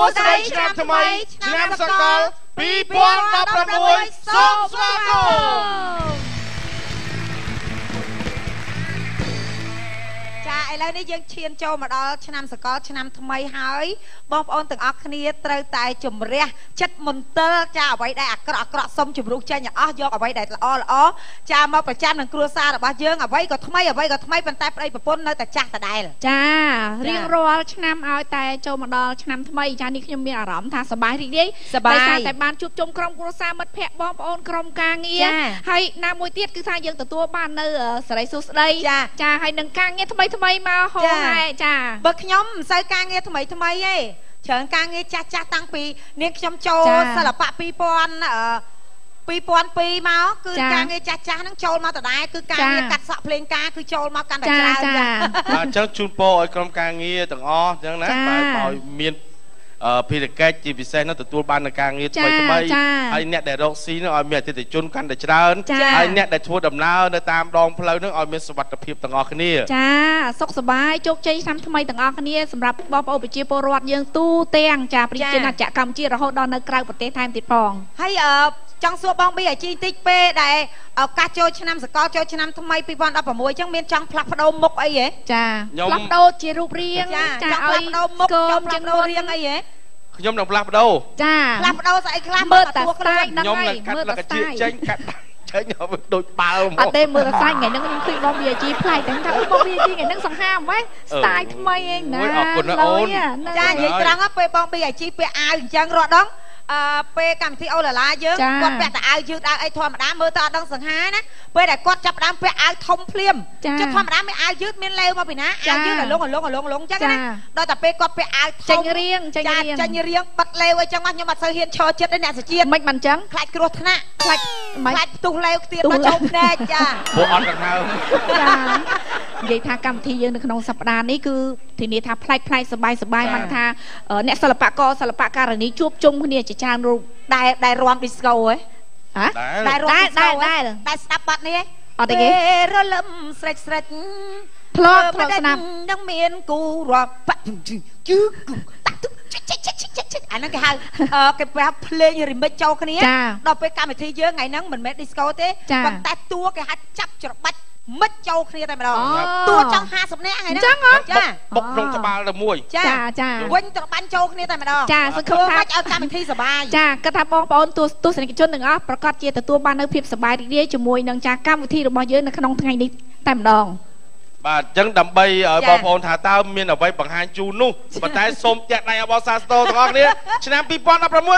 ួស្តីឆ្នាំថ្មីឆ្នាំសកល2016សូមស្វាគមន៍ឥឡូវនេះយើងឈានចូលមកដល់ឆ្នាំសកលឆ្នាំថ្មីហើយបងប្អូនទាំងអស់គ្នាត្រូវតែជំរះចិត្តមន្ទិលចាអ្វីដែលអាក្រក់អាក្រក់សុំជំរុះចេញឲ្យអស់យកអ្វីដែលល្អល្អចាមកប្រចាំនឹងគ្រួសាររបស់យើងអ្វីក៏ថ្មីប៉ុន្តែប្តីប្រពន្ធនៅតែចាស់ដដែលចារៀងរាល់ឆ្នាំឲ្យតែចូលមកដល់ឆ្នាំថ្មីចានេះខ្ញុំមានអារម្មណ៍ថាសប្បាយរីករាយដោយសារតែបានជួបជុំក្រុមគ្រួសារមិត្តភ័ក្តិបងប្អូនក្រុមការងារហើយណាមួយទៀតគឺថាយើងទទួលបាននៅសេរីសុខស្ដីចាហើយនឹងការងារថ្មីមកហូរហើយចាបើខ្ញុំមិនសូវការងារថ្មីទេច្រើនការងារចាស់តាំងពីនាងខ្ញុំចូលសិល្បៈ2002មកគឺការងារចាស់ហ្នឹងចូលមកដដែលគឺការងារកាត់សក់ភ្លេងការគឺចូលមកកាន់តែច្រើនចាបាទអញ្ចឹងជូនពរឲ្យក្រុមការងារទាំងអស់អញ្ចឹងណាបាទឲ្យមានភារកិច្ចជាពិសេសនោះទទួលបាននូវការងារថ្មីហើយអ្នកដែលរកស៊ីនោះឲ្យមានអតិថិជនកាន់តែច្រើនហើយអ្នកដែលធ្វើដំណើរនៅតាមដងផ្លូវនោះឲ្យមានសុវត្ថិភាពទាំងអស់គ្នាចាសុខសប្បាយជោគជ័យឆ្នាំថ្មីទាំងអស់គ្នាសម្រាប់បងប្អូនប្រជាពលរដ្ឋយើងទូទាំងចាប្រជាណាចក្រកម្ពុជារហូតដល់នៅក្រៅប្រទេសថែមទៀតផងហើយចង់សួរបងប៊ីអាជីតិចពេលដែលឱកាសចូលឆ្នាំសកលចូលឆ្នាំថ្មី2016អញ្ចឹងមានចង់ផ្លាស់ប្ដូរមុខអីហ៎ចាផ្លាស់ប្ដូរជារូបរាងចាឲ្យផ្លាស់ប្ដូរមុខចង់ផ្លាស់ប្ដូររាងអីហ៎ខ្ញុំនឹងផ្លាស់ប្ដូរចាផ្លាស់ប្ដូរស្អីខ្លះមើលតែស្ទាយខ្ញុំនឹងកាត់លកជាចេញកាត់ចេញឲ្យដូចបើមកអត់ទេមើលតែស្ទាយថ្ងៃហ្នឹងខ្ញុំឃើញបងវាជីប្លែកតែថាបងវាជីថ្ងៃហ្នឹងសង្ហាហ្មងស្ទាយថ្មីឯណាអរគុណអូនចានិយាយត្រង់ពេលបងវាជីពាក់អាវអញ្ចឹងរត់ដងពេលកម្មវិធីអូឡាឡាយើងគាត់ពាក់តែអាវយឺតអាវអីធម្មតាមើលទៅអត់ដឹងសង្ហាណាពេលដែលគាត់ចាប់ដើមពាក់អាវធំភ្លាមចុះធម្មតាមានអាវយឺតមានលេវមកពីណាអាវយឺតឲ្យលងអញ្ចឹងណាដល់តែពេលគាត់ពាក់អាវធំចេញរៀងបិទលេវអីចឹងខ្ញុំអត់សូវហ៊ានឈរចិត្តទេអ្នកសាជាតិមិនបានចឹងខ្លាចគ្រោះថ្នាក់ខ្លាចផ្ទុះលេវខ្ទៀតមកចូលភ្នែកចាពួកអត់កណ្ដើមចានិយាយថាកម្មវិធីយើងនៅក្នុងសប្តាហ៍នេះគឺធានាថាប្លែកសប្បាយមិនថាអ្នកសិល្បករសិល្បករនីជួបជុំគ្នាជាច្រើនរូបដែលរាំឌីស្កូហ៎ដែលរាំឌីស្កូដែលស្ដាប់បាត់នេះអត់ទេគេរលឹមស្រេចធ្លាប់ស្ដាប់នឹងមានគូរាប់ជឺអាហ្នឹងគេហៅគេប្រាប់ភ្លេងរីមិចចូលគ្នាដល់ពេលកម្មវិធីយើងថ្ងៃហ្នឹងមិនមែនឌីស្កូទេប៉ុន្តែតួគេហៅចាប់ច្របាច់មិចចូលគ្នាតែម្ដងតួចង់50នាក់ថ្ងៃហ្នឹងចាបុកក្នុងក្បាលតែមួយចាវិញត្របាញ់ចូលគ្នាតែម្ដងចាសង្ឃឹមថាឲ្យកម្មវិធីសប្បាយចាគិតថាបងប្អូនទស្សនិកជនទាំងអស់ប្រកាសជាទទួលបាននូវភាពសប្បាយរីករាយជាមួយនឹងចាកម្មវិធីរបស់យើងនៅក្នុងថ្ងៃនេះតែម្ដងបាទអញ្ចឹងដើម្បីឲ្យបងប្អូនថាតើមានអ្វីបង្ហាញជូននោះប៉ុន្តែសូមចាក់ដៃឲ្យបងសាស្តូទាំងអស់គ្នាឆ្នាំ2016មួយចាថ្ងៃ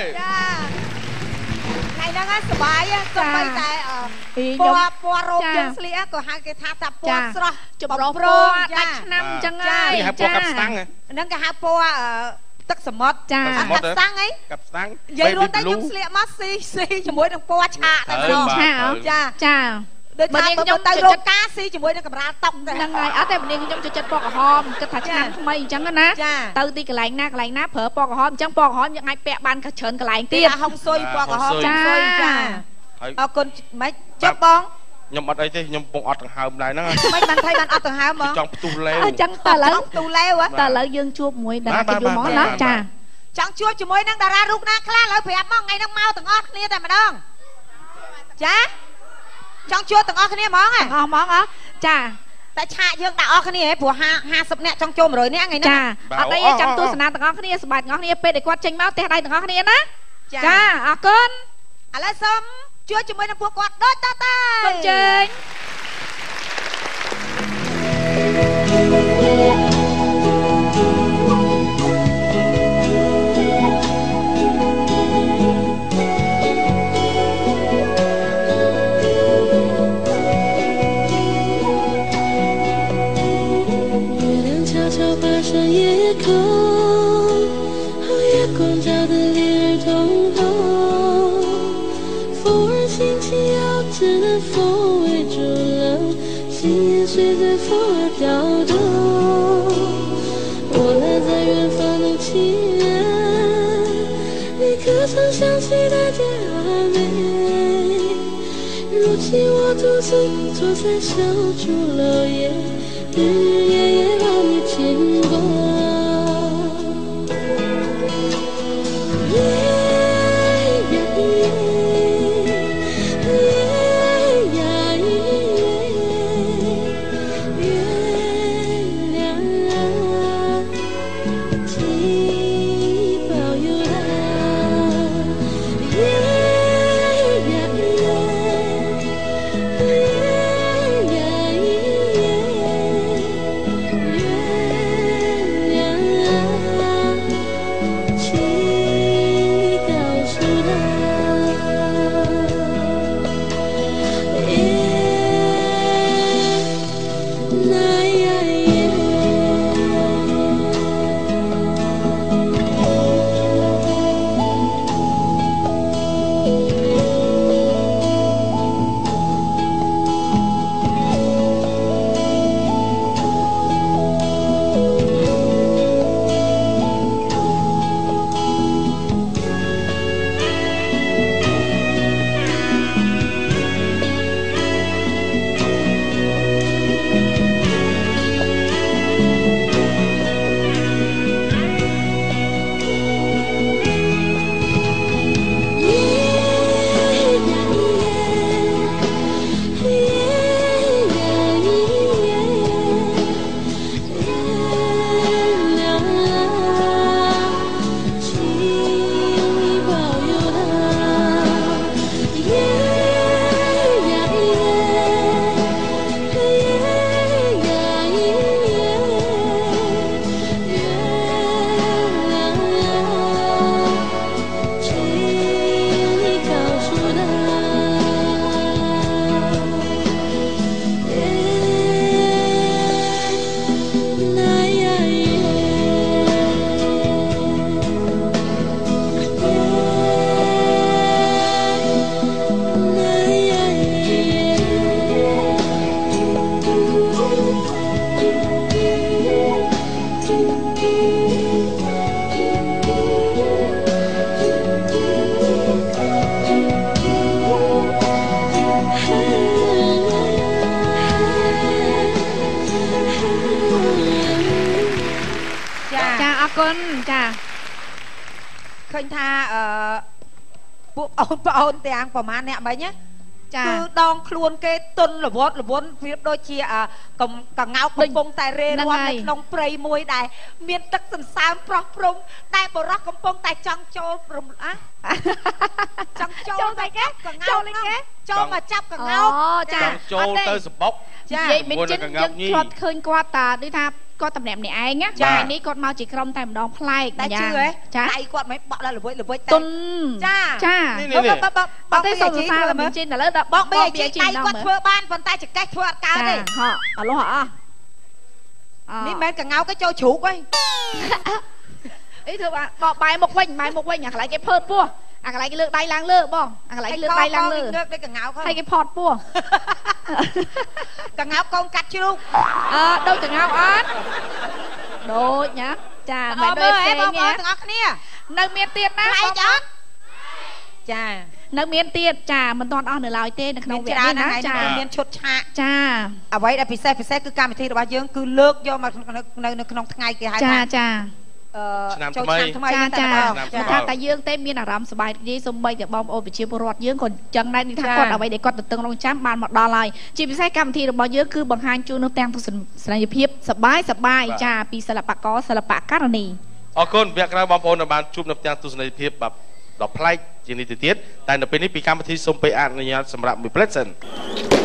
ហ្នឹងសប្បាយសប្បាយតែពណ៌រោមយើងស្លៀកក៏ហៅគេថាពណ៌ស្រស់ចម្រុះពណ៌ដាច់ឆ្នាំអញ្ចឹងហើយគេហៅពណ៌កាប់ស្តាំងហ្នឹងគេហៅពណ៌ទឹកសមុទ្រចាកាប់ស្តាំងអីកាប់ស្តាំងនិយាយរួមតែខ្ញុំស្លៀកមកស៊ីជាមួយនឹងពណ៌ឆាកតែម្ដងចាដូចថាខ្ញុំទៅរកការស៊ីជាមួយនឹងកម្រាលតុកហ្នឹងហើយអត់តែម្នាក់ខ្ញុំចូលចិត្តពណ៌ក្រហមគិតថាឆ្នាំថ្មីអញ្ចឹងណាទៅទីកន្លែងណាប្រើពណ៌ក្រហមអញ្ចឹងពណ៌ក្រហមយើងអាចពាក់បានច្រើនកន្លែងទៀតហុងស៊ុយពណ៌ក្រហមចាអរគុណម៉េចចុះបងខ្ញុំអត់អីទេខ្ញុំពងអត់ដង្ហើមដែរហ្នឹងមិនបានថៃបានអត់ដង្ហើមហ្មងចង់ផ្ទុះលេវអញ្ចឹងតើឥឡូវផ្ទុះលេវតើឥឡូវយើងជួបមួយតារាកិត្តិយសមកណាចាចង់ជួបជាមួយនឹងតារារូបណាខ្លះឥឡូវប្រាប់មកថ្ងៃហ្នឹងមកទាំងអស់គ្នាតែម្ដងចាចង់ជួបទាំងអស់គ្នាហ្មងចាតែឆាកយើងដាក់អស់គ្នាព្រោះ50នាក់ចង់ចូល100នាក់ថ្ងៃនេះចាអត់អីចាំទស្សនាទាំងអស់គ្នាសប្បាយទាំងអស់គ្នាពេលដែលគាត់ចេញមកផ្ទះដៃទាំងអស់គ្នាណាចាអរគុណឥឡូវសូមជួយជាមួយនឹងពួកគាត់ដូចតទៅសូមជើញ我独自坐在小竹楼夜，日日夜夜把你牵挂。 con chà ឃើញថាពួកបងអូនទាំងប្រហែលអ្នកមិញណាគឺដងខ្លួនគេទុនរវត់រវន់វាដូចជាកងោកកំពុងតែរេរាន់នៅក្នុងព្រៃមួយដែរមានទឹកសន្សើមប្រោះព្រំតែបរោះកំពុងតែចង់ចូលចង់ចូលតែគេកងោកគេចូលមកចាប់កងោកចាចូលទៅសបុកនិយាយមិនចិនយើងឆ្លត់ឃើញគាត់តាដូចថាគាត់តម្នាក់ម្នាក់ឯងណាចានេះគាត់មកជាក្រុមតែម្ដងប្លែកតែជឿហ៎ចាដៃគាត់មិនបក់ដល់ល្វិចតែទុនចាបងទេសុំសរសើរមិនចិនឥឡូវដល់បងបីជីដៃគាត់ធ្វើបានប៉ុន្តែចកេះធ្វើអត់កើតទេហ៎អលោះអស់នេះមិនមែនកងោកគេចូលជ្រូកហីអីធ្វើបានបកបាយមុខវិញអាកន្លែងគេផើតពោះអាកន្លែងគេលើកដៃឡើងលើបងអាកន្លែងលើកដៃឡើងលើលើកដូចកងោកហើយគេផតពោះកងោកកូនកាត់ជ្រូកដូចកងោកអត់ដូចណាចាមិនដូចផ្សេងទេបងប្អូនទាំងអស់គ្នានៅមានទៀតណាប្លែកអត់ចានៅមានទៀតចាមិនទាន់អស់នៅឡើយទេនៅក្នុងវគ្គនេះណាចាមានឈុតឆាកចាអ្វីដែលពិសេសគឺកម្មវិធីរបស់យើងគឺលើកយកមកនៅក្នុងថ្ងៃគេហៅថាចាឆ្នាំថ្មីចាថាតែយើងទេមានអារម្មណ៍សប្បាយរីករាយសូម្បីតែបងប្អូនប្រជាពលរដ្ឋយើងក៏ចឹងដែរនេះថាគាត់អ្វីដែលគាត់ទន្ទឹងរង់ចាំបានមកដល់ហើយជាពិសេសកម្មវិធីរបស់យើងគឺបង្ហាញជូននូវទាំងទស្សនីយភាពសប្បាយចាពីសិល្បករសិល្បករនីអរគុណវគ្គក្រោយបងប្អូនបានជួបនៅទាំងទស្សនីយភាពแบบដ៏ប្លែកជាងនេះទៅទៀតតែនៅពេលនេះពីកម្មវិធីសូមពេលអនុញ្ញាតសម្រាប់មួយព្រឹកសិន